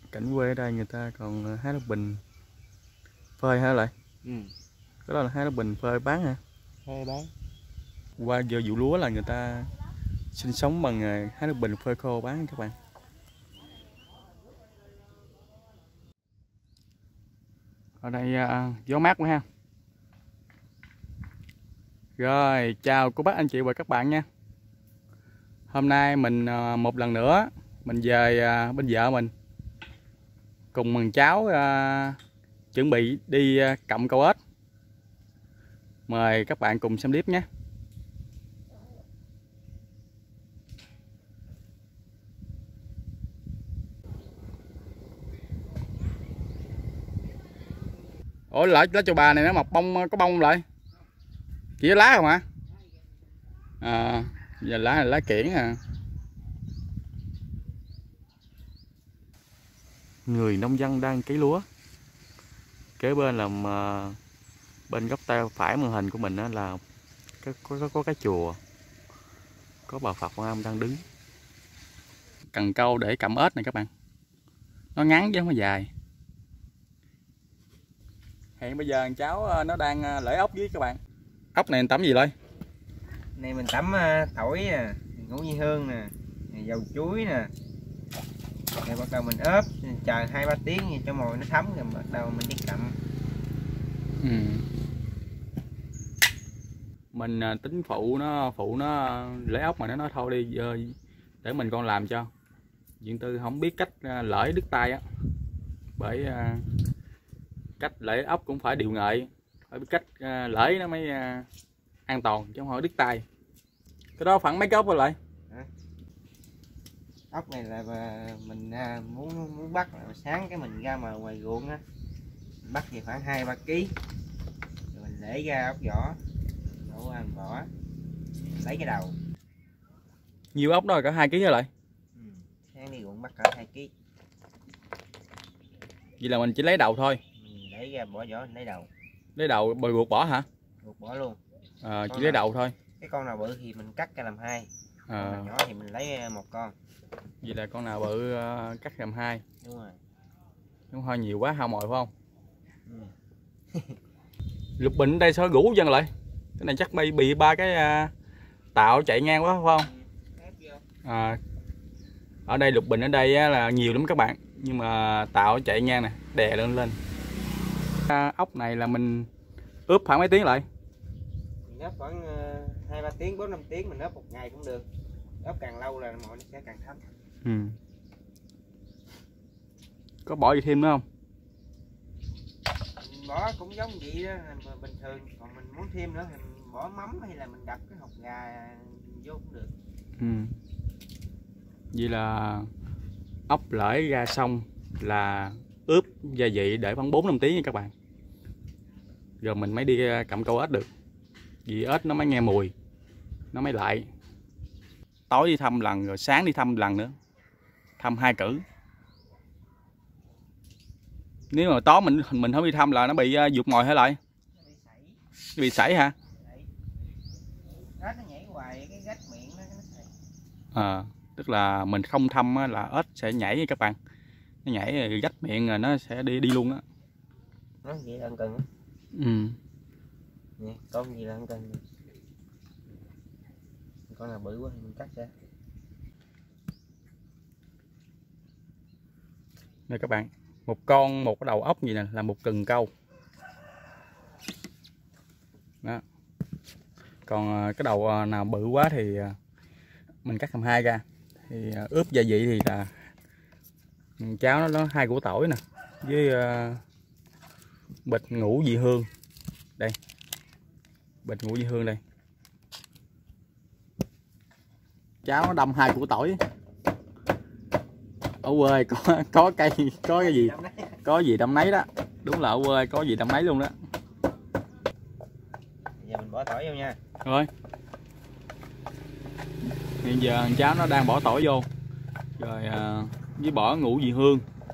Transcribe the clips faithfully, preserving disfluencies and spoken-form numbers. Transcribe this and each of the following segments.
Cảnh quê ở đây người ta còn hái lúa bình phơi hả lại? Ừ. Cái đó là hái lúa bình phơi bán hả? Phơi bán. Qua giờ vụ lúa là người ta sinh sống bằng hái lúa bình phơi khô bán các bạn. Ở đây uh, gió mát quá ha. Rồi, chào cô bác anh chị và các bạn nha. Hôm nay mình uh, một lần nữa mình về uh, bên vợ mình cùng mừng cháu uh, chuẩn bị đi uh, cặm câu ếch. Mời các bạn cùng xem clip nhé. Ủa lại lá chầu bà này nó mọc bông có bông lại chỉ có lá không hả? À, giờ lá là lá kiển à. Người nông dân đang cấy lúa. Kế bên là uh, bên góc tay phải màn hình của mình đó là có, có, có cái chùa, có bà Phật Quan Âm đang đứng. Cần câu để cặm ếch này các bạn, nó ngắn chứ không có dài. Hiện bây giờ cháu nó đang lễ ốc với các bạn. Ốc này tẩm gì đây? Này mình tẩm tỏi nè, ngũ vị hương nè, dầu chuối nè. Rồi bắt đầu mình ướp, chờ hai ba tiếng cho mồi nó thấm rồi bắt đầu mình đi cặm. Ừ. Mình tính phụ nó phụ nó lấy ốc mà nó nói thôi đi để mình con làm cho. Diện Tư không biết cách lỡi đứt tay á, bởi cách lỡi ốc cũng phải điều nghệ, phải biết cách lỡi nó mới an toàn chứ không phải đứt tay. Cái đó khoảng mấy cái ốc rồi lại? Ốc này là mình muốn muốn bắt là sáng cái mình ra mà ngoài ruộng á, bắt thì khoảng hai ba ký, rồi mình để ra ốc vỏ, đổ ra vỏ, lấy cái đầu. Nhiều ốc đó là cả hai ký rồi lại? Ừ. Sáng đi ruộng bắt cả hai ký. Vậy là mình chỉ lấy đầu thôi? Mình lấy ra bỏ vỏ lấy đầu. Lấy đầu bồi buộc bỏ hả? Buộc bỏ luôn. À, chỉ lấy đầu thôi. Cái con nào bự thì mình cắt ra làm hai, à. Con nào nhỏ thì mình lấy một con. Vậy là con nào bự uh, cắt làm hai. Đúng rồi. Đúng, hơi nhiều quá hao mồi phải không? Ừ. Lục bình đây sao gũ dân lại? Cái này chắc bị bị ba cái uh, tạo chạy ngang quá phải không? À, ở đây lục bình ở đây á, là nhiều lắm các bạn, nhưng mà tạo chạy ngang nè, đè lên lên. À, ốc này là mình ướp khoảng mấy tiếng lại? Mình ướp khoảng hai ba tiếng, bốn năm tiếng, mình ướp một ngày cũng được. Ướp càng lâu là mồi nó sẽ càng thấm. Ừ. Có bỏ gì thêm nữa không? Mình bỏ cũng giống vậy đó, bình thường. Còn mình muốn thêm nữa thì mình bỏ mắm hay là mình đập cái hột gà vô cũng được. Ừ. Vậy là ốc lỡi ra xong là ướp gia vị để khoảng bốn năm tiếng nha các bạn. Rồi mình mới đi cặm câu ếch được. Vì ếch nó mới nghe mùi, nó mới lại. Tối đi thăm lần rồi sáng đi thăm lần nữa. Thăm hai cử. Nếu mà tối mình mình không đi thăm là nó bị uh, vụt mồi hả lại? Nó bị sảy hả? Ếch nó nhảy hoài cái rách miệng nó, nó sảy. À, tức là mình không thăm là ếch sẽ nhảy nha các bạn. Nó nhảy rồi rách miệng rồi nó sẽ đi đi luôn á. Nó vậy là ăn cần á. Ừ. Nè, con gì là ăn cần. Con nào bự quá thì mình cắt ra. Đây các bạn, một con một cái đầu ốc gì nè là một cần câu. Đó. Còn cái đầu nào bự quá thì mình cắt làm hai ra. Thì ướp gia vị thì là cháo nó, nó hai củ tỏi nè với uh, bịch ngũ vị hương. Đây. Bịch ngũ vị hương đây. Cháo nó đâm hai củ tỏi. Ở quê có có cây có cái gì có gì đâm nấy đó. Đúng là ở quê có gì đâm nấy luôn đó. Giờ mình bỏ tỏi vô nha. Rồi. Hiện giờ cháu nó đang bỏ tỏi vô. Rồi à, với bỏ ngũ vị hương.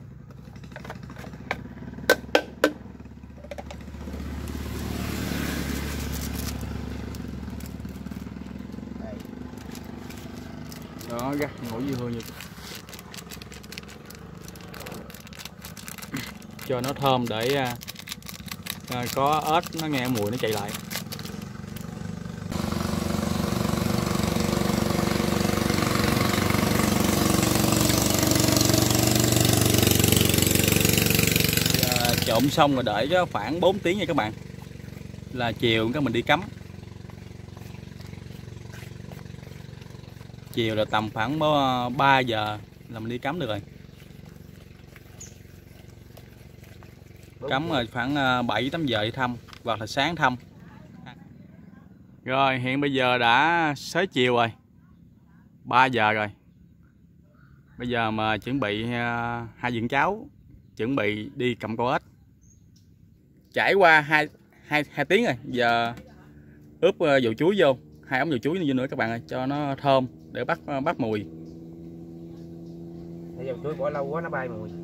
Đây. Đó, gắt ngũ vị hương vô. cho nó thơm để à, à, có ếch nó nghe mùi nó chạy lại. À, trộn xong rồi để cho khoảng bốn tiếng nha các bạn, là chiều các mình đi cắm. Chiều là tầm khoảng ba giờ là mình đi cắm được rồi. Cắm rồi khoảng bảy tám giờ đi thăm, hoặc là sáng thăm. Rồi hiện bây giờ đã xế chiều rồi, ba giờ rồi. Bây giờ mà chuẩn bị hai dưỡng cháu chuẩn bị đi cầm con ếch. Trải qua hai hai hai tiếng rồi, giờ ướp dầu chuối vô, hai ống dầu chuối vô nữa các bạn ơi, cho nó thơm để bắt bắt mùi. Dầu chuối bỏ lâu quá nó bay mùi.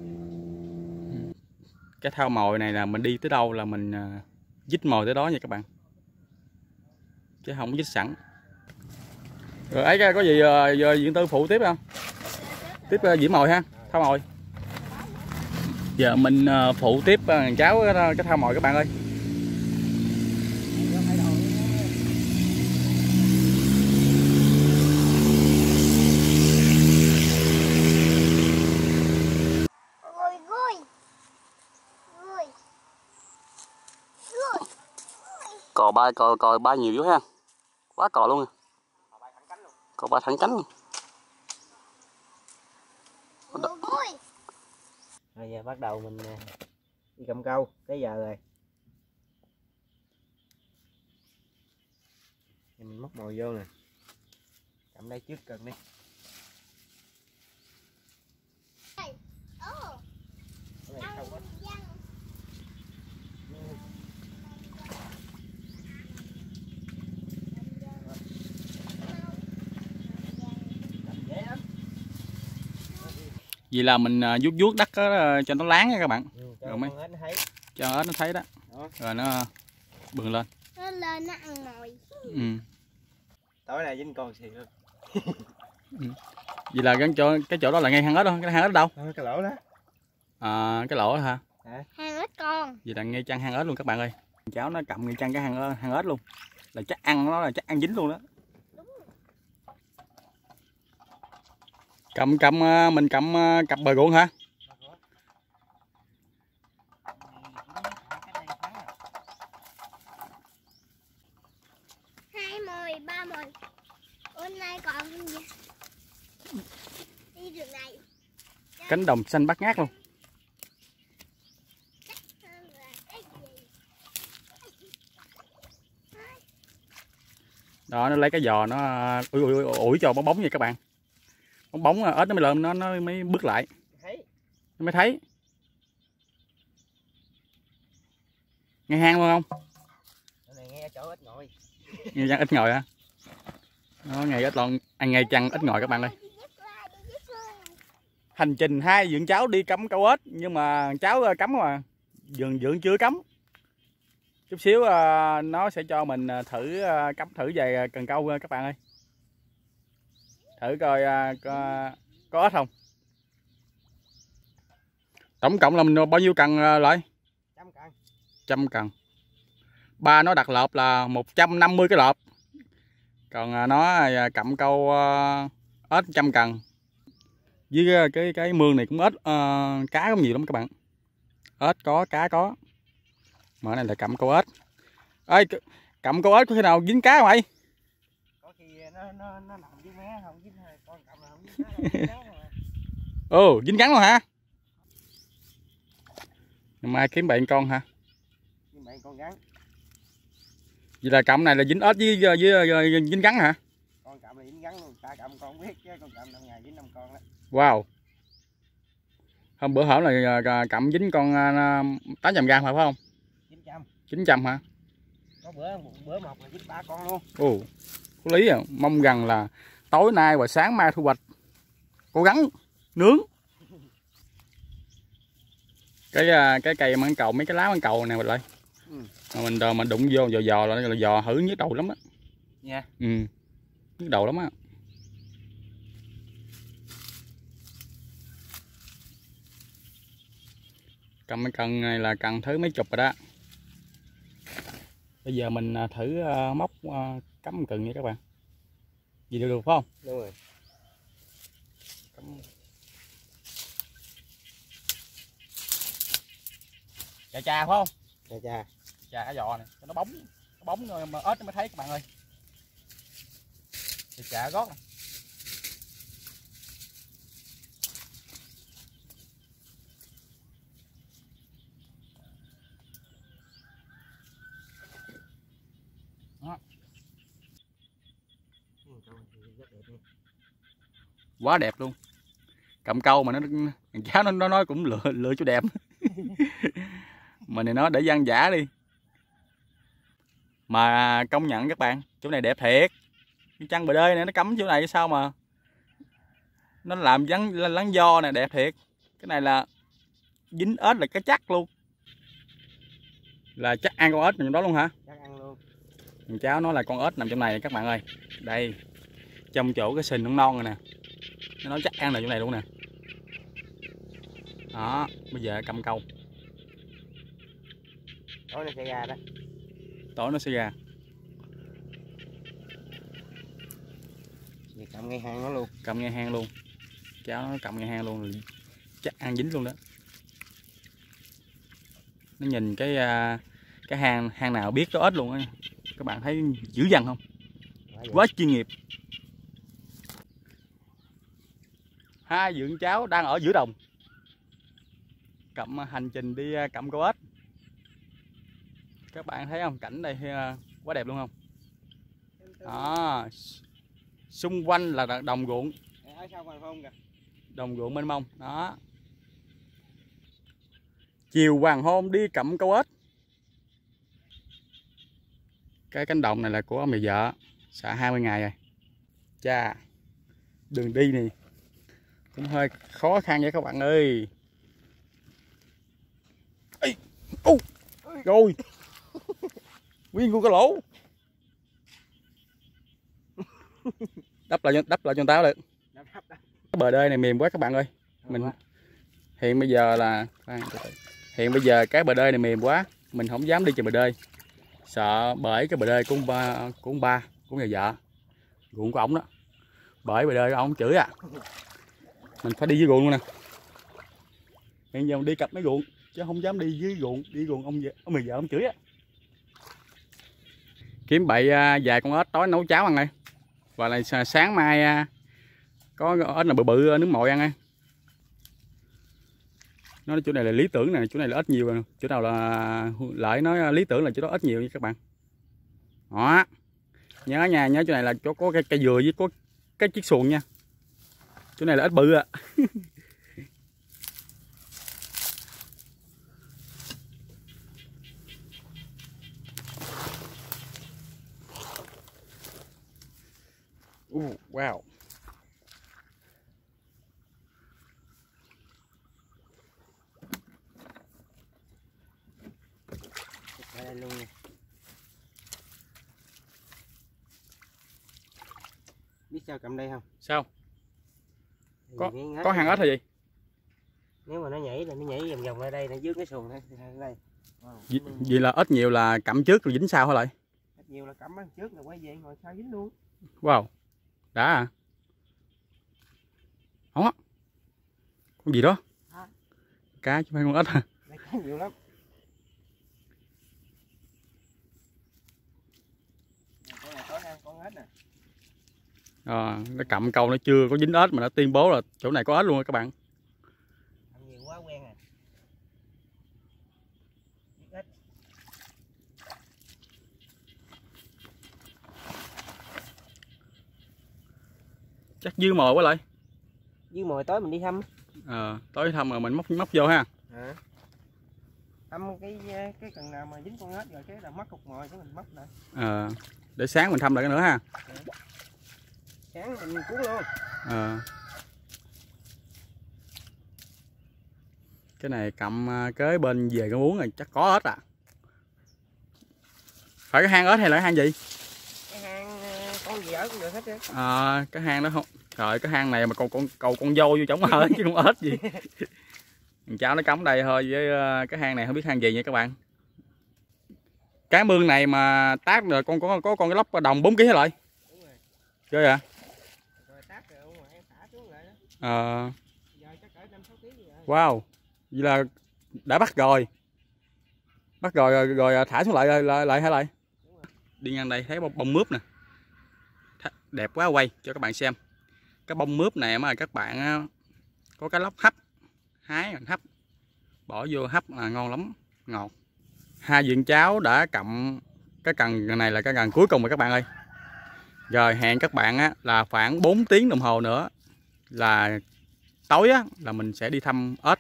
Cái thao mồi này là mình đi tới đâu là mình dít mồi tới đó nha các bạn, chứ không có dít sẵn. Rồi ấy có gì giờ Diễn Tư phụ tiếp không? Tiếp diễn mồi ha, thao mồi. Giờ mình phụ tiếp cháu cái thao mồi các bạn ơi. Cò ba cò cò ba nhiều dữ ha, quá cò luôn. Cò ba thẳng cánh luôn. Rồi giờ bắt đầu mình đi cầm câu, tới giờ rồi. Thì mình móc mồi vô nè. Cầm đây trước cần đi. Vì là mình vuốt vuốt đất đó, cho nó láng nha các bạn. Ừ, cho rồi mấy ếch nó thấy. Cho ếch nó thấy đó. Đó. Rồi nó bừng lên. Nó lên nó ăn mồi. Ừ. Tối nay dính con xì luôn. Ừ. Vì là cái chỗ cái chỗ đó là ngay hang ếch không? Cái hang ếch đâu? À, cái lỗ đó. À, cái lỗ đó hả? Hả? Hang ếch con. Vì là ngay chân hang ếch luôn các bạn ơi. Cháu nó cầm ngay chân cái hang hang ếch luôn. Là chắc ăn nó là chắc ăn dính luôn đó. Cầm cầm mình cầm cặp bờ ruộng hả? Hai mồi, ba mồi. Hôm nay còn gì? Đi đường này. Cánh đồng xanh bát ngát luôn. Đó, nó lấy cái giò nó ủi ủi ủi cho bóng bóng nha các bạn. Bóng bóng ếch nó mới lên, nó nó mới bước lại. Thấy. Nó mới thấy. Nghe hang luôn không? Cái này nghe chỗ ếch ngồi. Nghe chăng ít ngồi hả? Nó ngày ít lon, ăn ngày chăng ít ngồi các bạn ơi. Hành trình hai dưỡng cháu đi cắm câu ếch, nhưng mà cháu cắm mà dưỡng dưỡng chưa cắm. Chút xíu uh, nó sẽ cho mình thử uh, cắm thử về cần câu các bạn ơi. Thử coi uh, có, có ếch không. Tổng cộng là mình bao nhiêu cần uh, lại? Trăm cần. Trăm cần. Ba nó đặt lợp là một trăm năm mươi cái lợp. Còn uh, nó uh, cầm câu uh, ếch trăm cần. Với cái cái, cái mương này cũng ếch uh, cá cũng nhiều lắm các bạn. Ếch có, cá có. Mà cái này là cầm câu ếch. Ê, cầm câu ếch có khi nào dính cá không mày? Có khi nó nó nó nằm với mé không dính con cầm là không dính cá, không dính cá mà. Ừ, dính cắn luôn hả? Nhưng mai kiếm bạn con hả? Kiếm bạn con gắn. Vậy là cầm này là dính ếch với, với, với, với dính cắn hả? Con cầm là dính gắn luôn, ta cầm con không biết chứ con cầm năm ngày dính năm con đó. Wow. Hôm bữa hổm là cầm dính con tám trăm gram phải không? chín trăm. chín trăm hả? Có bữa bữa một là dính ba con luôn. Ồ, có lý à. Mong rằng là tối nay và sáng mai thu hoạch. Cố gắng nướng. Cái cái cây măng cầu, mấy cái lá măng cầu này mình lại. Ừ. Mà mình đờ mình đụng vô dò dò là, là dò hử nhức đầu lắm á. Nha. Yeah. Ừ. Nhức đầu lắm á. Cầm cái cần này là cần thứ mấy chục rồi đó. Bây giờ mình thử móc cắm cần nha các bạn. Gì được được không? Đúng rồi. Cắm... Chà chà phải không? Chà chà. Chà cái giò này cho nó bóng, nó bóng rồi mà ếch nó mới thấy các bạn ơi. Chà chà gót này. Đó. Quá đẹp luôn. Cầm câu mà nó thằng cháu nó, nó nói cũng lựa lựa chỗ đẹp. Mà này nó để dân giả đi. Mà công nhận các bạn, chỗ này đẹp thiệt. Cái chăn bờ đê này nó cắm chỗ này sao mà nó làm lắng lắng do này đẹp thiệt. Cái này là dính ếch là cái chắc luôn. Là chắc ăn con ếch nằm trong đó luôn hả? Chắc ăn luôn. Thằng cháu nói là con ếch nằm trong này các bạn ơi. Đây. Trong chỗ cái sình non non rồi nè. Nó nói chắc ăn là chỗ này luôn nè. Đó, bây giờ cầm câu. Tối nó sẽ ra đó. Tối nó sẽ ra. Thì cầm ngay hang nó luôn. Cầm ngay hang luôn. Cháu nó cầm ngay hang luôn. Chắc ăn dính luôn đó. Nó nhìn cái cái hang hang nào biết có ếch luôn á. Các bạn thấy dữ dằn không? Quá chuyên nghiệp. Hai dưỡng cháu đang ở giữa đồng. Cầm hành trình đi cầm câu ếch. Các bạn thấy không? Cảnh đây quá đẹp luôn không? Đó. Xung quanh là đồng ruộng. Đồng ruộng mênh mông. Đó. Chiều hoàng hôn đi cầm câu ếch. Cái cánh đồng này là của ông mẹ vợ. Xạ hai mươi ngày rồi. Chà. Đường đi này cũng hơi khó khăn vậy các bạn ơi. Ê, ô, rồi. Nguyên con cái lỗ. Đắp lại đắp lại cho táo được. Cái bờ đê này mềm quá các bạn ơi. Mình hiện bây giờ là hiện bây giờ cái bờ đê này mềm quá, mình không dám đi trên bờ đê. Sợ bởi cái bờ đê của ông ba của ông ba của nhà vợ. Ruộng của ổng đó. Bởi bờ đê của ổng chửi à. Mình phải đi dưới ruộng luôn nè. Hiện giờ mình đi cặp mấy ruộng chứ không dám đi dưới ruộng, đi ruộng ông ông mày vợ ông chửi á. Kiếm bậy vài con ếch tối nấu cháo ăn ơi. Và là sáng mai có ếch là bự bự nước mồi ăn ơi. Nó chỗ này là lý tưởng nè, chỗ này là ếch nhiều rồi. Chỗ nào là lợi nói lý tưởng là chỗ đó ếch nhiều nha các bạn. Đó. Nhớ nha, nhớ chỗ này là chỗ có cây, cây dừa với có cái chiếc xuồng nha. Chỗ này là ếch bự ạ. Uh, wow. Đây luôn nè. Biết sao cầm đây không? Sao? Có có hàng ếch hay gì? Nếu mà nó nhảy là nó nhảy vòng vòng ra đây, nó dưới cái xuồng đây. đây. Vì, vì là ếch nhiều là cầm trước rồi dính sau hả lại? Ếch nhiều là cầm trước rồi quay về ngồi sau dính luôn. Wow. Đã à? Không á. Con gì đó? À. Cá chứ không phải con ếch hả? Đây cá nhiều lắm. Con này có ăn con ếch nè. À, nó cầm câu nó chưa có dính ếch mà nó tuyên bố là chỗ này có ếch luôn các bạn. Ăn nhiều quá quen à. Ếch. Chắc dư mồi quá lại. Dư mồi tối mình đi thăm. Ờ, à, tối thăm rồi mình móc móc vô ha. À. Thăm cái cái cần nào mà dính con ếch rồi cái là mất cục mồi cái mình móc lại. Ờ, à, để sáng mình thăm lại cái nữa ha. À. Sáng mình cuốn luôn. Ờ. À. Cái này cầm kế bên về con uống rồi chắc có ếch à. Phải cái hang ếch hay là cái hang gì? Cái hang con gì ở cũng được hết trơn. À, cái hang đó không. Trời, cái hang này mà còn con cầu con dâu vô trong ở chứ không ếch gì. Cháu nó cắm đây thôi với cái hang này không biết hang gì nha các bạn. Cái mương này mà tác rồi con có có con cái lóc đồng bốn ký hả lại? Đúng rồi. Chơi à? Rồi tác rồi ông ngoại thả xuống lại đó. Ờ. Giờ chắc cỡ năm sáu ký rồi. Wow. Vậy là đã bắt rồi. Bắt rồi rồi, rồi thả xuống lại lại, lại hả lại? Đi ngang đây thấy bông, bông mướp nè. Đẹp quá, quay cho các bạn xem. Cái bông mướp này mà các bạn có cái lóc hấp, hái mình hấp, bỏ vô hấp là ngon lắm, ngọt. Hai diện cháu đã cầm cái cần này là cái cần cuối cùng rồi các bạn ơi. Rồi hẹn các bạn á, là khoảng bốn tiếng đồng hồ nữa là tối á, là mình sẽ đi thăm ếch.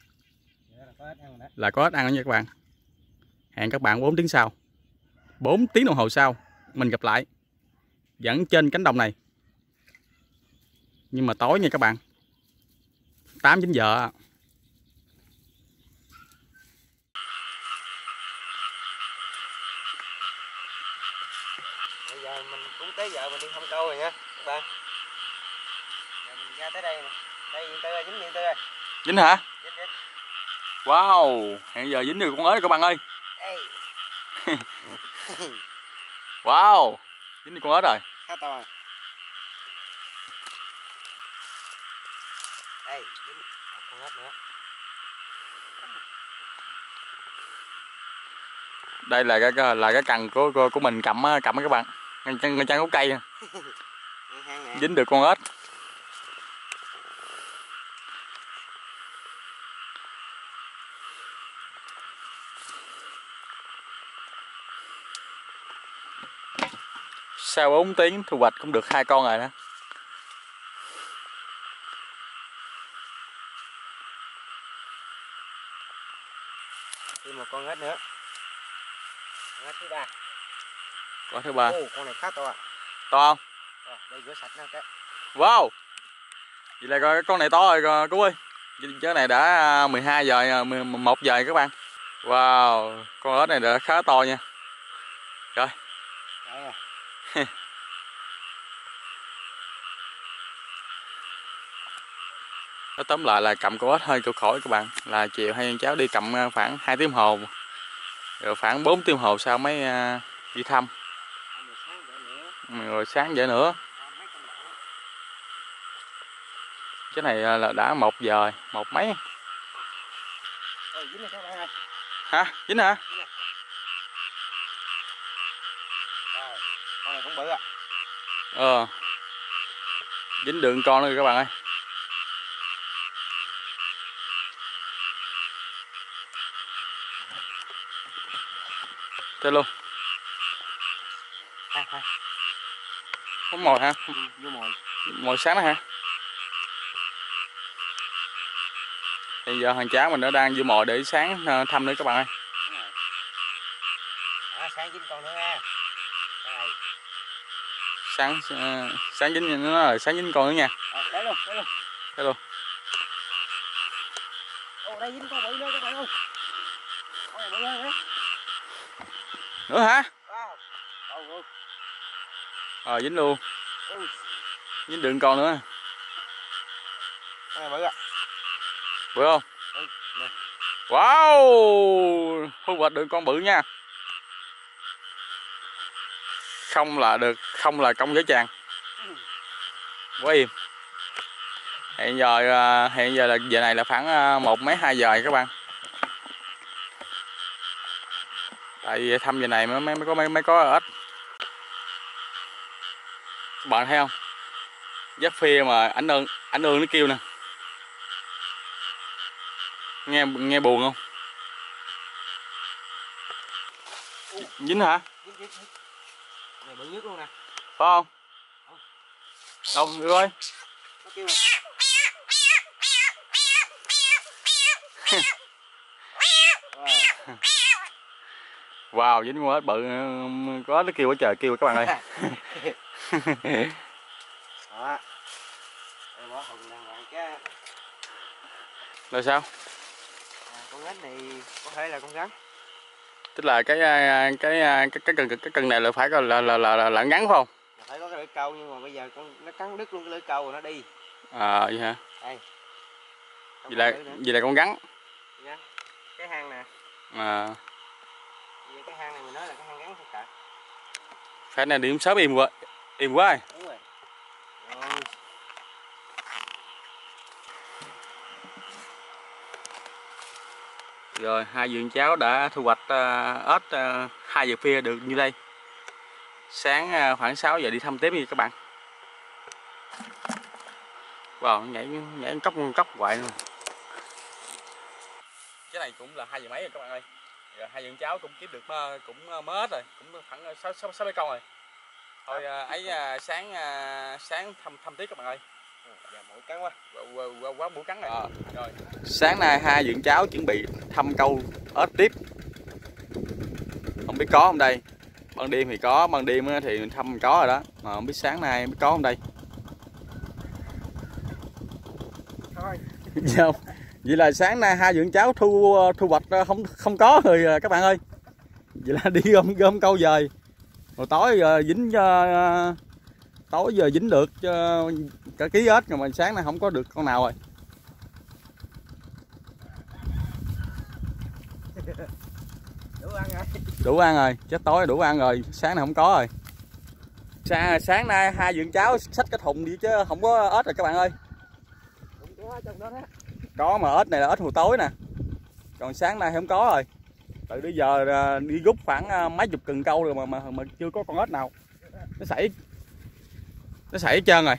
Là có ếch ăn đó nha các bạn. Hẹn các bạn bốn tiếng sau. bốn tiếng đồng hồ sau mình gặp lại. Vẫn trên cánh đồng này. Nhưng mà tối nha các bạn. tám chín giờ. Bây giờ mình cũng tới giờ mình đi thăm câu rồi nha các bạn. Giờ mình ra tới đây nè. Đây điện tư ơi, dính điện tư ơi. Dính hả? Dính dính. Wow, hiện giờ dính được con ếch rồi các bạn ơi. Ê. Wow, dính được con ếch rồi. Khá to rồi. Đây, dính một con ếch nữa. Đây là cái là cái cần của của, của mình cầm cầm các bạn. Ngay chân ngay chân gốc cây. Dính được con ếch. Sau bốn tiếng thu hoạch cũng được hai con rồi đó. Thêm một con ếch nữa. Con ếch thứ ba. Con thứ ba. Ồ, con này khá to ạ. To không? Rồi, đây rửa sạch nó cái. Wow. Vậy là coi con này to rồi Cú ơi. Cái này đã mười hai giờ, mười một giờ các bạn. Wow, con ếch này đã khá to nha. Rồi. Đây à. Nói tóm lại là cầm con ếch hơi cực khổ các bạn. Là chiều hai cháu đi cầm khoảng hai tiếng hồ. Rồi khoảng bốn tiếng hồ sau mới đi thăm. Rồi sáng vậy nữa. Cái này là đã một giờ, một mấy. Ôi, dính rồi các bạn ơi. Hả? Dính hả? Dính rồi. Rồi, con này cũng bự ạ. Ờ. Dính đường con nữa các bạn ơi. Chơi luôn. À, à. Không mồi hả? Ừ, vô mồi. Mồi sáng đó hả? Hiện giờ thằng cháu mình nó đang vô mồi để sáng thăm nữa các bạn ơi. À, sáng dính con nữa nha. Đây. Sáng uh, sáng dính nó là sáng dính con nữa nha. À, đấy luôn, đấy luôn. Đấy luôn. Ồ, đây dính con bự nữa các bạn ơi. Con này bự hơn nữa. Nữa hả? Wow. Ồ, ồ. Ờ dính luôn. Ừ. Dính đường con nữa. Con này bự ạ. Bự không? Ừ, nè. Wow, thu hoạch được con bự nha. Không là được, không là công với chàng. Quá im. Hiện giờ hiện giờ là giờ này là khoảng một mấy hai giờ các bạn. Tại vì thăm giờ này mới mới có mới, mới có ếch. Bạn thấy không? Giấc phia mà ảnh ương ảnh ương nó kêu nè. Nghe nghe buồn không? Dính hả? Dính, dính, dính. Này bự nhất luôn nè. Phải không? Đâu người ơi. Nó kêu nè. Wow, dính con ếch bự, có ếch nó kêu quá trời kêu các bạn ơi. Đó. Đây bỏ thùng đàng hoàng chứ. Rồi sao? À, con ếch này có thể là con rắn. Tức là cái cái cái cái cái cần cái cần này là phải là là là, là, là ngắn phải không? Là phải có cái lưỡi câu nhưng mà bây giờ con nó cắn đứt luôn cái lưỡi câu rồi nó đi. À vậy hả? Đây. Vậy là vậy là con rắn. Dạ. Cái hang nè. À. Vậy cái hang này mình nói là cái hang gắn thôi cả. Phải này điểm sớm im quá. Im quá rồi. Đúng rồi. Rồi. Rồi hai vườn cháo đã thu hoạch uh, ếch uh, hai giờ khuya được như đây. Sáng uh, khoảng sáu giờ đi thăm tiếp đi các bạn. Wow, nhảy nhảy cốc cốc hoài luôn. Cái này cũng là hai giờ mấy rồi các bạn ơi. Rồi hai vườn cháo cũng kiếm được cũng mới rồi, cũng khoảng sáu sáu sáu con rồi. Thôi ấy sáng sáng thăm thăm tiếp các bạn ơi. Dạ, mũi cắn quá. Quá, quá, quá mũi cắn rồi. À, rồi. Sáng nay hai vườn cháo chuẩn bị thăm câu ếch tiếp. Không biết có không đây. Ban đêm thì có, ban đêm thì mình thăm có rồi đó. Mà không biết sáng nay biết có không đây. Thôi. Dạ. Vậy là sáng nay hai vườn cháo thu thu hoạch không không có rồi các bạn ơi. Vậy là đi gom gom câu về. Rồi tối giờ dính uh, tối giờ dính được uh, cả ký ếch rồi mà sáng nay không có được con nào rồi. Đủ ăn rồi. Đủ ăn rồi, chết tối đủ ăn rồi, sáng nay không có rồi. Sáng, sáng nay hai vườn cháo xách cái thùng đi chứ không có ếch rồi các bạn ơi. Có mà ếch này là ếch hồi tối nè. Còn sáng nay không có rồi. Từ bây giờ đi rút khoảng mấy chục cần câu rồi mà mà, mà chưa có con ếch nào. Nó sảy nó sảy hết trơn rồi.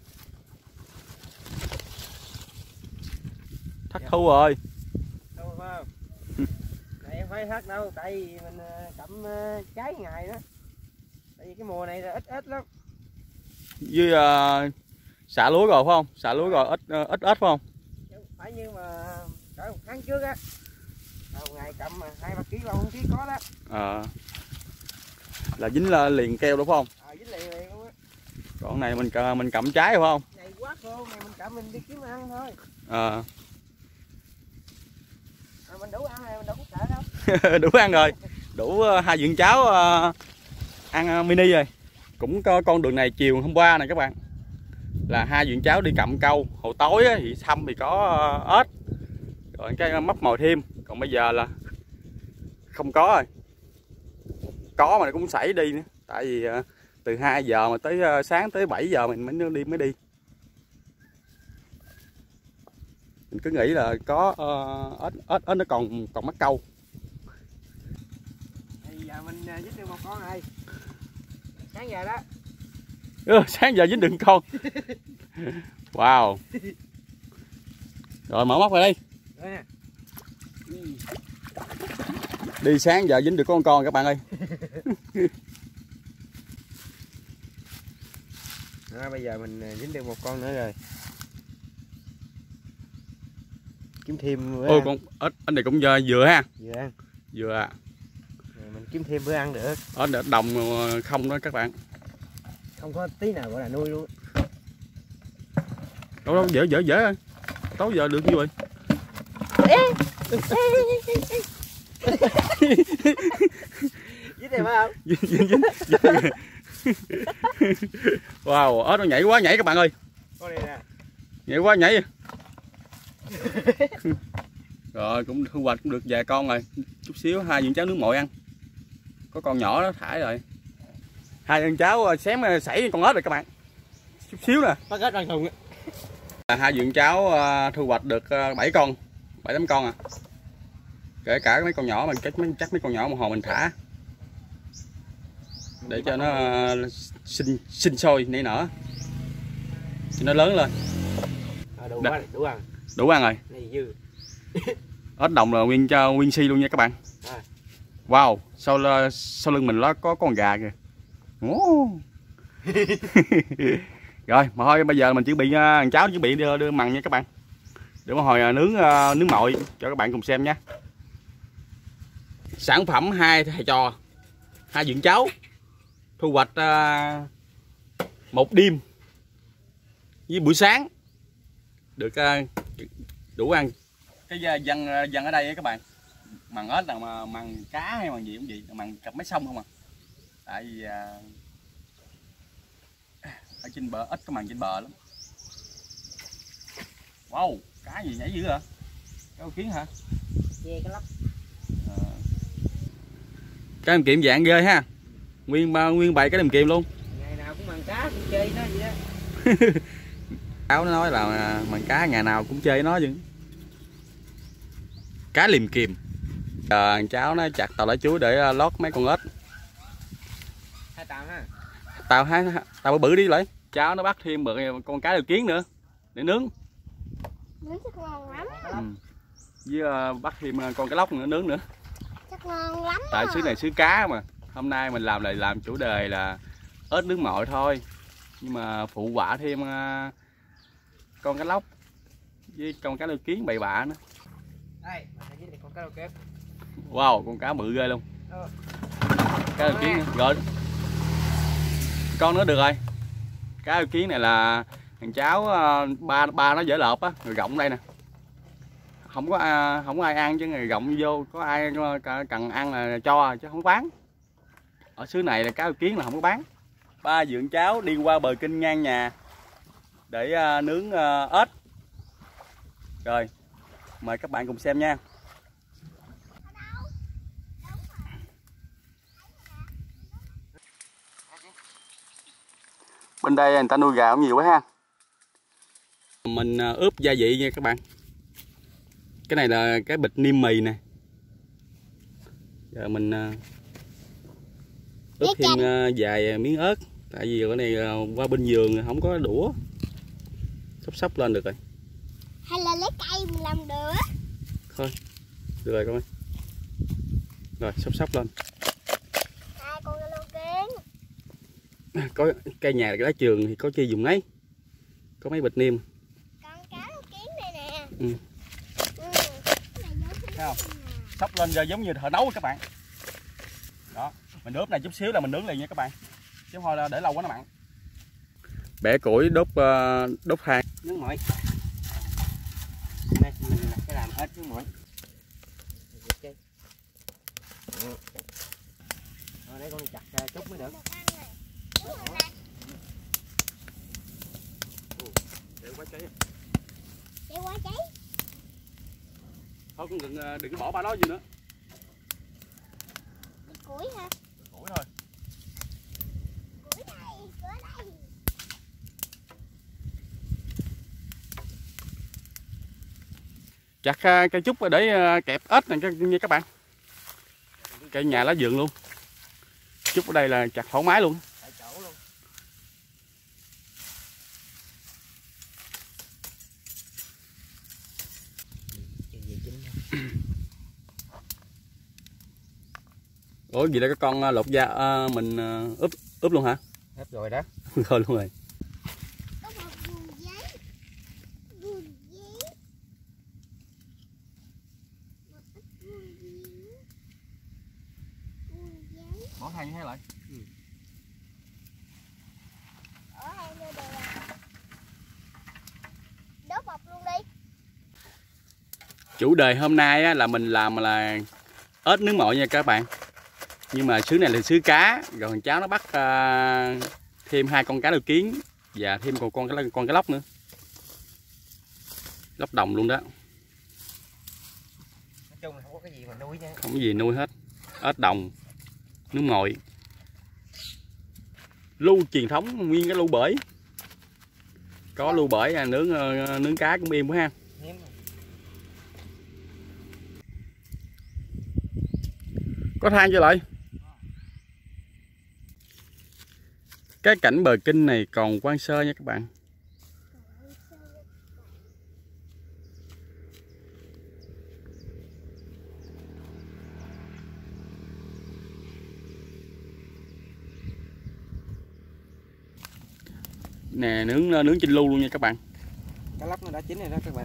Thất thu rồi. Thu phải không? Này em phải thất đâu, tại vì mình cắm trái ngày đó. Tại vì cái mùa này là ít ít lắm. Với uh, xả lúa rồi phải không? Xả lúa rồi ít ít ít phải không? Phải như mà cỡ một tháng trước á. Một ngày cầm hai ba ký ba bốn ký có đó. À, là dính là liền keo đúng không? À, dính liền liền luôn á. Còn này mình mình cầm trái phải không? Này quá khô, này mình cầm mình đi kiếm ăn thôi. À. À, mình đủ ăn này mình đâu có sợ đâu. Đủ ăn rồi, đủ uh, hai vườn cháo uh, ăn uh, mini rồi. Cũng có con đường này chiều hôm qua này các bạn. Là hai vườn cháo đi cặm câu, hồi tối á, thì thăm thì có uh, ếch. Rồi cái móc mồi thêm, còn bây giờ là không có rồi. Có mà cũng sảy đi nữa, tại vì uh, từ hai giờ mà tới uh, sáng tới bảy giờ mình mới đi mới đi. Mình cứ nghĩ là có uh, ếch ếch ếch nó còn còn mắc câu. Bây giờ mình dính được một con này. Sáng giờ đó. Ừ, sáng giờ dính được con. Wow. Rồi mở móc rồi đi. Đi sáng giờ dính được con con các bạn ơi. Đó, bây giờ mình dính được một con nữa rồi. Kiếm thêm bữa Ôi ăn. con ếch anh này cũng vừa ha. Vừa ăn. Vừa à. Rồi mình kiếm thêm bữa ăn được. Ếch đồng không đó các bạn. Không có tí nào gọi là nuôi luôn. Đâu đâu dễ dễ dễ thôi. Tối giờ được như vậy. Dính này phải không? Dính, dính, dính. Wow, ếch nó nhảy quá nhảy các bạn ơi. Con này nè. Nhảy quá nhảy. Rồi cũng thu hoạch cũng được vài con rồi. Chút xíu hai vườn cháo nướng mồi ăn. Có con nhỏ đó thải rồi. Hai vườn cháo xém sảy con ếch rồi các bạn. Chút xíu nè. Bắt ếch ăn thùng á. Hai vườn cháo thu hoạch được bảy con, bảy tám con à. Kể cả mấy con nhỏ mình chắc mấy chắc mấy con nhỏ một hồi mình thả. Để cho nó sinh sinh sôi nảy nở. Cho nó lớn lên. À, đủ, quá, đủ ăn. Đủ ăn rồi. Này dư. Ếch đồng là nguyên cho nguyên si luôn nha các bạn. À. Wow, sau sau lưng mình nó có con gà kìa. Rồi, mà thôi bây giờ mình chuẩn bị uh, cháo chuẩn bị đưa, đưa mặn nha các bạn. Để một hồi uh, nướng uh, nướng mồi cho các bạn cùng xem nha. Sản phẩm hai thầy trò, hai vườn cháo thu hoạch uh, một đêm với buổi sáng được uh, đủ ăn. Cái dân dân ở đây ấy các bạn, mặn ếch là mà mặn cá hay mặn gì cũng vậy, mặn cặp mấy sông không à. Tại vì uh, ở trên bờ ít có mặn trên bờ lắm. Wow, cá gì nhảy dữ hả? Cá kiến hả? Chê cái lóc. Cá đầm kiệm dạng ghê ha, nguyên nguyên bầy cá đầm kiệm luôn. Ngày nào cũng mần cá cũng chơi nó vậy đó. Cháu nó nói là mần cá ngày nào cũng chơi nó chứ. Cá liềm kiềm. À, cháu nó chặt tàu lá chuối để lót mấy con ếch. Hai tàu ha. Tàu hai tàu bự đi lại. Cháu nó bắt thêm một con cá đầu kiến nữa để nướng. Nướng chắc ngon lắm. Ừ. Với uh, bắt thêm con cá lóc nữa nướng nữa. Chắc ngon lắm. Tại xứ này xứ cá mà. Hôm nay mình làm lại làm chủ đề là ếch nướng mồi thôi. Nhưng mà phụ họa thêm uh, con cá lóc với con cá đầu kiến bậy bạ nữa. Đây, mình sẽ con cá đầu kép. Wow, con cá bự ghê luôn. Ừ. Cá đầu kiến rồi. Con nữa được rồi. Cá đầu kiến này là thằng cháu ba ba nó dễ lợp á, rồi gọng đây nè. Không có không có ai ăn chứ người gọng vô, có ai cần ăn là cho chứ không bán. Ở xứ này là cá đầu kiến là không có bán. Ba dượng cháu đi qua bờ kênh ngang nhà để nướng ếch. Rồi, mời các bạn cùng xem nha. Bên đây người ta nuôi gà cũng nhiều quá ha. Mình ướp gia vị nha các bạn. Cái này là cái bịch niêm mì nè. Giờ mình ướp thêm vài miếng ớt. Tại vì cái này qua bên vườn không có đũa. Xóc xóc lên được rồi. Hay là lấy cây mình làm đũa. Thôi, được rồi con ơi. Rồi, xóc xóc lên. Hai con lô kiến. Có cây nhà cái lá trường thì có chi dùng ấy. Có mấy bịch niêm. Con cá lô kiến này nè. Ừ. Ừ. Thấy không? Xóc lên giờ giống như thợ nấu các bạn. Đó, mình ướp này chút xíu là mình nướng liền nha các bạn. Chứ thôi là để lâu quá nó mặn. Bẻ củi đốt uh, đốt than. Nướng mồi. Đây mình là cái làm ếch nướng mồi. Ừ. Rồi để con chặt chút mới được. Để quá cháy. Để quá cháy. Thôi con đừng đừng có bỏ ba đó gì nữa. Củi hả? Củi thôi. Củi đây, cửa đây. Chặt cây trúc để kẹp ếch này nha các bạn. Cây nhà lá vườn luôn. Trúc ở đây là chặt thoải mái luôn. Tại chỗ luôn. Ủa gì đây có con lột da à, mình ướp ướp luôn hả? Ướp rồi đó. Thôi luôn rồi. Có một nguồn giấy. Nguồn giấy. Một ít nguồn giấy. Nguồn giấy. Bỏ hai như thế lại. Ừ. Ở hai nơi đều là. Đốt bọc luôn đi. Chủ đề hôm nay á, là mình làm là ếch nướng mồi nha các bạn. Nhưng mà xứ này là xứ cá, rồi thằng cháu nó bắt uh, thêm hai con cá đầu kiến và thêm còn con con con cá lóc nữa. Lóc đồng luôn đó. Nói chung là không có cái gì mà nuôi nha. Không có gì nuôi hết. Ếch đồng, nướng mồi. Lu truyền thống nguyên cái lu bể. Có lu bể à, nướng uh, nướng cá cũng im quá ha. Hiếm. Có than chưa lại? Cái cảnh bờ kinh này còn hoang sơ nha các bạn. Nè nướng nướng trên lu luôn nha các bạn. Cá lóc nó đã chín rồi đó các bạn.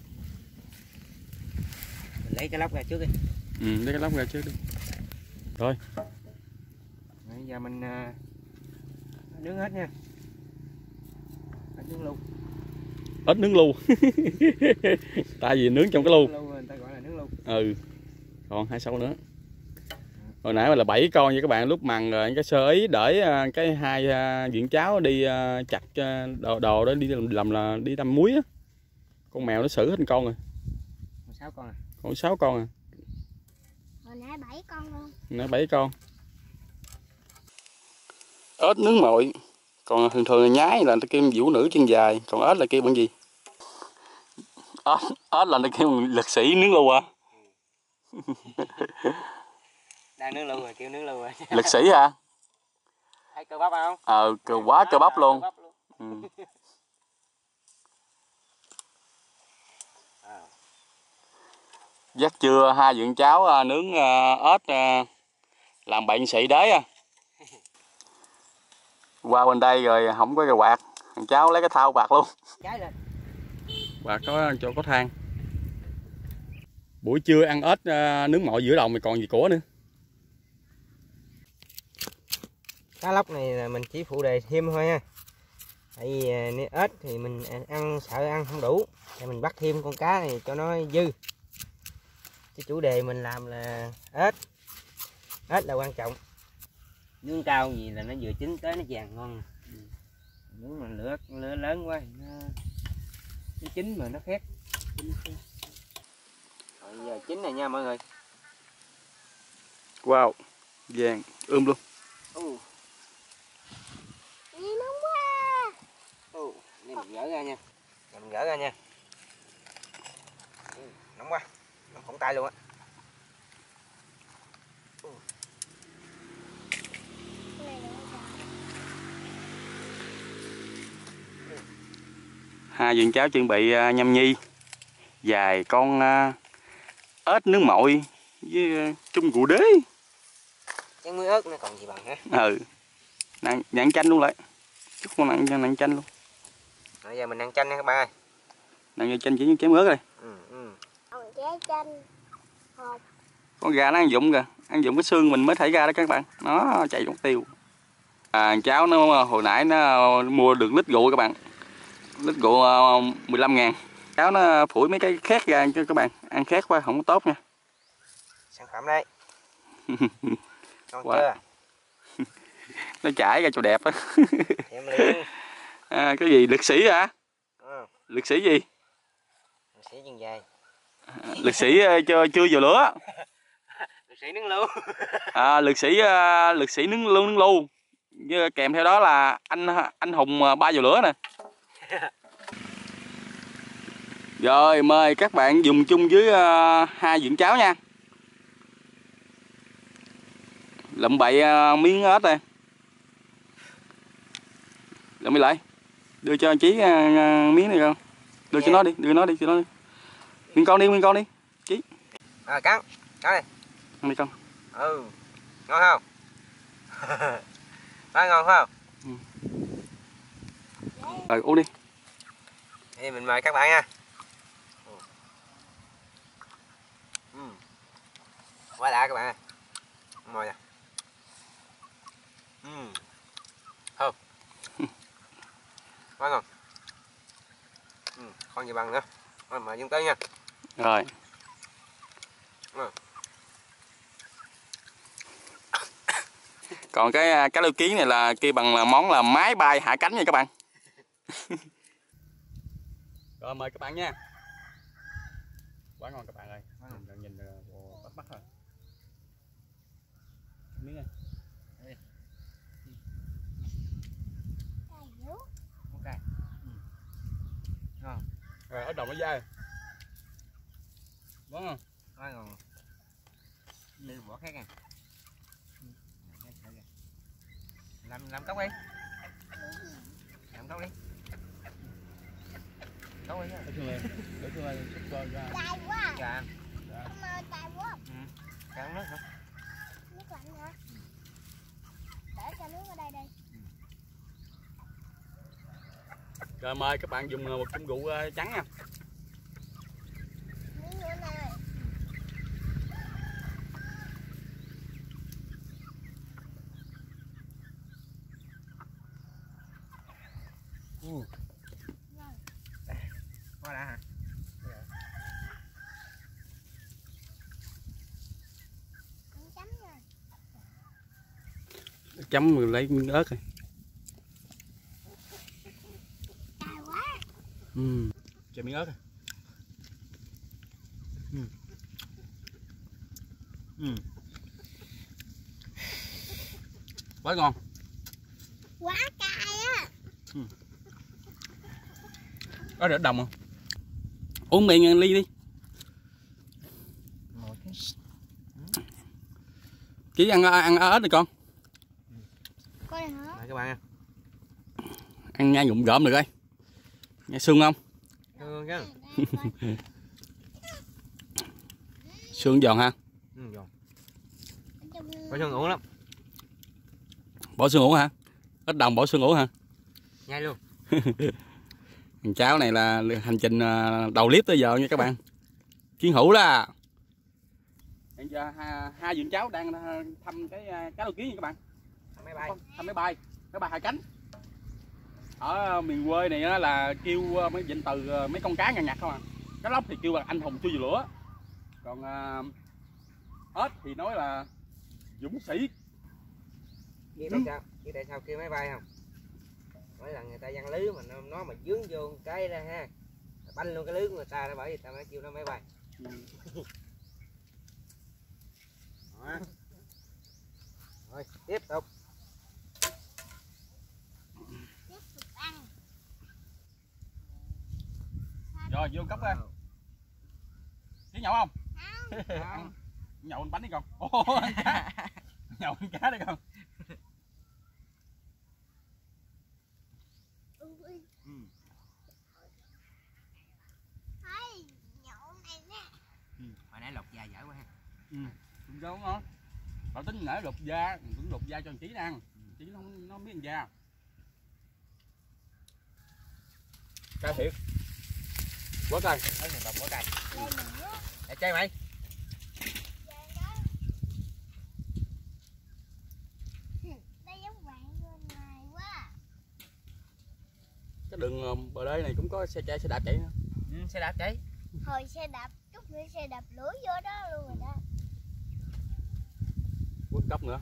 Mình lấy cái lóc ra trước đi. Ừ, lấy cái lóc ra trước đi. Rồi. Bây giờ mình uh, nướng hết nha. Ếch nướng lu. Ếch nướng lu. Tại vì nướng trong cái lu. Lu người ta gọi là nướng lu. Ừ. Còn hai sâu nữa. Hồi nãy là bảy con nha các bạn, lúc mằng rồi cái sơ ý để cái hai viện cháu đi chặt đồ, đồ đó đi làm là đi đâm muối á. Con mèo nó xử hết con rồi. sáu con à? Còn sáu con à. Hồi nãy bảy con luôn. Nãy bảy con. Ếch nướng mội. Còn thường thường là nhái là kêu vũ nữ chân dài, còn ếch là kêu bằng gì? Ếch, ếch là kêu lực sĩ nướng lưu à? Đang nướng lưu rồi, kêu nướng lưu rồi. Lực sĩ hả? Thấy cơ bắp không? Ờ, cơ quá cơ bắp luôn. Cơ bắp luôn. Ừ. À. Dắt trưa hai vợ cháu nướng ếch làm bạn sĩ đế à. Qua bên đây rồi không có cái quạt, thằng cháu lấy cái thau quạt luôn. Cháy lên. Quạt có chỗ có than. Buổi trưa ăn ếch nướng mội giữa đồng thì còn gì của nữa. Cá lóc này là mình chỉ phụ đề thêm thôi ha. Tại vì ếch thì mình ăn sợ ăn không đủ, thì mình bắt thêm con cá này cho nó dư. Cái chủ đề mình làm là ếch. Ếch là quan trọng. Nướng cao gì là nó vừa chín tới nó vàng ngon. Ừ. Nướng mà lửa lửa lớn quá nó, nó chín mà nó khét. Rồi giờ chín này nha mọi người. Wow, vàng ươm luôn. Ừ. Gì nóng quá. Ừ. Đây mình gỡ ra nha. Rồi mình gỡ ra nha. Ừ. Nóng quá, nó phỏng tay luôn á. Ừ. Hai vợ cháu chuẩn bị nhâm nhi dài con ếch nướng mội với chung củ đế. Chén muối ớt nó còn gì bằng hả? Ừ, nặng, nặng chanh luôn lại. Chút con nặng nặng chanh luôn. Bây giờ mình ăn chanh nha các bạn ơi. Nặng chanh chỉ chém ớt đây. Ừ, ừ. Còn trái chanh. Hột. Con gà nó ăn dụng kìa, ăn dụng cái xương mình mới thảy ra đó các bạn. Nó chạy mất tiêu. À, cháu nó hồi nãy nó mua được lít rượu các bạn. Lít rượu mười lăm ngàn. Cháu nó phủi mấy cái khét ra cho các bạn. Ăn khét quá không có tốt nha. Sản phẩm đây. Ngon Wow. chưa? Nó chảy ra cho đẹp á. Em liền. À, cái gì lực sĩ hả? Ừ. Lực sĩ gì? Lực sĩ chân dài. À, lực sĩ chưa chưa vào lửa. Lực sĩ nướng lưu. À, lực sĩ lực sĩ nướng lưu nướng lưu. Với kèm theo đó là anh anh hùng ba vào lửa nè. Rồi mời các bạn dùng chung với uh, hai vợ cháu nha. Lụm bậy uh, miếng ếch đây. Lụm đi lại. Đưa cho Chí uh, miếng này không? Đưa yeah. cho nó đi, đưa nó đi, cho nó đi. Nguyên con đi, nguyên con đi. Chí. À cắn. Cắn đi. Ăn đi con. Ừ. Ngon không? Nói ngon phải không? Ừ. Rồi uống đi. Thì mình mời các bạn nha. Ừ. Quá đã các bạn ơi. Mời nè. Ừ. Thơm. Quá ngon. Ừ. Còn gì bằng nữa. Rồi mời Dương Tư nha. Rồi. Ừ. Còn cái cá lêu kiến này là kêu bằng là món là máy bay hạ cánh nha các bạn. Rồi mời các bạn nha. Quá ngon các bạn ơi. Nhìn nhìn bắt mắt thôi. Miếng này. Ok. Ừ. Ngon. Rồi ở đầu nó dai. Ngon không? Quá ngon. Đi bỏ khác nha. Làm làm cốc đi. Làm cốc đi. Cốc đi. Để thương lên. Để thương lên chút coi ra. Cay quá. Dạ. Dạ. Cay quá. Ừ. Cay nước hả? Nước lạnh hả? Để cho nước ở đây đi. Rồi mời các bạn dùng một công cụ trắng nha. Miếng nữa nè. Ừ. Quá đã hả? Chấm nha. Chấm lấy miếng ớt rồi. Cay quá. Ừ. Cho miếng ớt rồi. Ừ. Ừ. Quá ngon. Quá cay á. Ừ. Có rửa đồng không? Uống miệng ly đi. Chỉ ăn ăn ớt đi con. Coi này hả? Này các bạn nha. Ăn nhai ngụm gỡm được coi. Nghe xương không? Xương chứ. Xương giòn ha. Ừ, giòn. Có xương ngủ lắm. Bỏ xương ủ hả? Ít đồng bỏ xương ủ hả? Nhai luôn. Thằng cháu này là hành trình đầu clip tới giờ nha các bạn. Kiến hữu đó. Hiện giờ hai, hai dưỡng cháu đang thăm cái cá đầu kiến nha các bạn. Thăm máy bay. Thăm máy bay, máy bay hai cánh. Ở miền quê này á, là kêu mấy vịnh từ mấy con cá ngặt ngặt không à. Cá lóc thì kêu là anh hùng chui dù lửa. Còn uh, ếch thì nói là dũng sĩ. Biết tại sao? Biết tại sao kêu máy bay không? Mỗi lần người ta giăng lưới mà nó, nó mà dướng vô cái ra ha, banh luôn cái lưới của người ta, nó bởi vì ta mới kêu nó máy bay. Ừ. Rồi tiếp tục. Tiếp tục ăn. Rồi vô cốc ra. Chỉ nhậu không? Không. Nhậu ăn bánh đi con. Ồ, ăn cá. Nhậu ăn cá đi con. Ừ. Thấy nhậu này nè. Ừ. Hồi nãy lột da dở quá ha. Ừ. Không sao ngon. Bảo tính nãy lột da, tính lột da cho thằng Chí nó ăn. Chí nó không nó không biết ăn da. Cay thiệt. Quá cay. Thấy người bồng quá cay. Đây nữa. Để chơi mày. Đây giống bạn bên ngoài quá. Cái đường bờ đê này cũng có xe chạy xe đạp chạy nữa. Ừ, xe đạp cháy. Hồi xe đạp, chút nữa xe đạp lưỡi vô đó luôn rồi đó. Quất cốc nữa.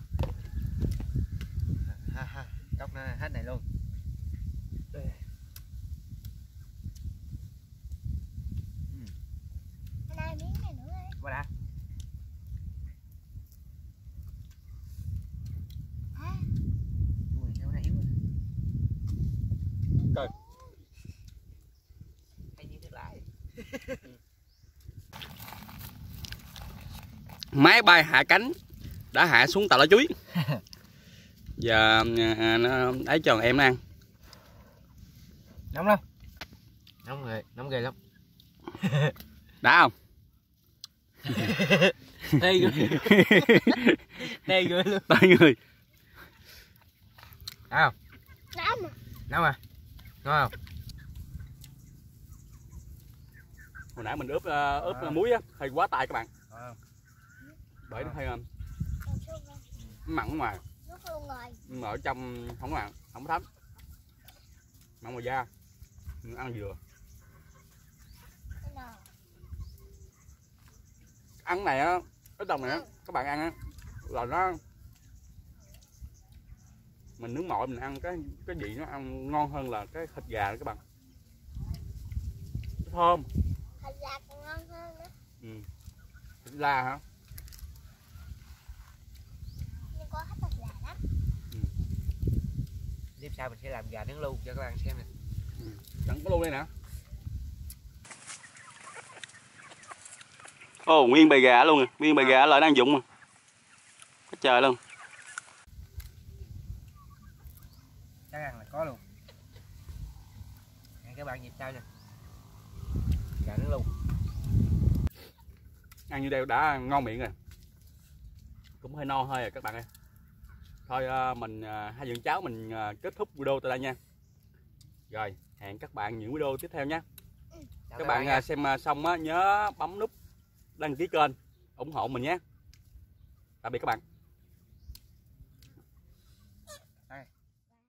Ha ha, cốc nó hết này luôn. Hôm nay miếng này nữa đi. Qua đã. Hả? Ui, sao nó yếu. Coi. Hay như thế lại. Máy bay hạ cánh đã hạ xuống tàu lá chuối. Giờ à, nó ấy cho em nó ăn. Nóng lắm. Nóng ghê, nóng ghê lắm. Đã không? Tê ghê. Tê ghê luôn. Tê người. Đã không? Nóng mà. Nóng à? Ngon không? Hồi nãy mình ướp ướp à. muối á, hơi quá tay các bạn. À. Bởi nó hơi Còn xuống đây. mặn ở ngoài. Nước luôn rồi. Nhưng mà ở trong không mặn, không thấm. Mặn ngoài da. Ăn vừa. Thế nào? Ăn này á, cái đồng này á, các bạn ăn á là nó mình nướng mội mình ăn cái cái vị nó ăn ngon hơn là cái thịt gà đó các bạn. Thơm. Thịt gà còn ngon hơn nữa. Ừ. Thịt la hả? Nhưng có hết thịt gà đó. Ừ. Tiếp sau mình sẽ làm gà nướng lu cho các bạn xem nè. Ừ. Chẳng có luôn đây nè. Ồ, nguyên bầy gà luôn, nguyên bầy gà lại đang dụng mà. Quá trời luôn. Chắc ăn là có luôn. Ăn các bạn dịp sau nha. Gà nướng lu. Ăn như đây đã ngon miệng rồi. Cũng hơi no hơi rồi các bạn ơi. Thôi mình hai vợ cháu mình kết thúc video tại đây nha. Rồi, hẹn các bạn những video tiếp theo nha. Ừ. Các, các bạn, bạn xem xong á nhớ bấm nút đăng ký kênh ủng hộ mình nhé. Tạm biệt các bạn.